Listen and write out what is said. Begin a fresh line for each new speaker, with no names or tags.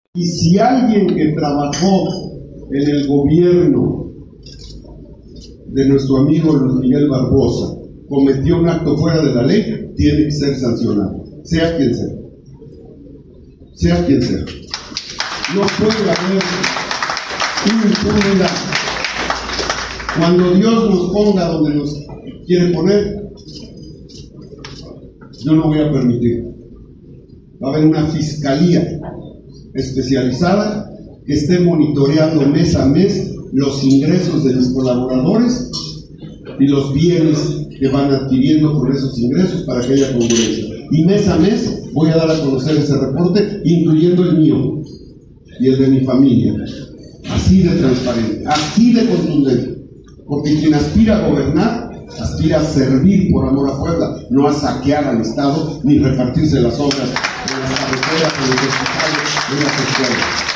Y si alguien que trabajó en el gobierno de nuestro amigo Luis Miguel Barbosa cometió un acto fuera de la ley, tiene que ser sancionado, sea quien sea. Sea quien sea. No puede haber impunidad. Cuando Dios nos ponga donde nos quiere poner, yo no voy a permitir. Va a haber una fiscalía especializada que esté monitoreando mes a mes los ingresos de mis colaboradores y los bienes que van adquiriendo con esos ingresos para que haya congruencia. Y mes a mes voy a dar a conocer ese reporte, incluyendo el mío y el de mi familia. Así de transparente, así de contundente. Porque quien aspira a gobernar, aspira a servir por amor a Puebla, no a saquear al Estado ni repartirse las obras en las carreteras, en los hospitales, en las escuelas.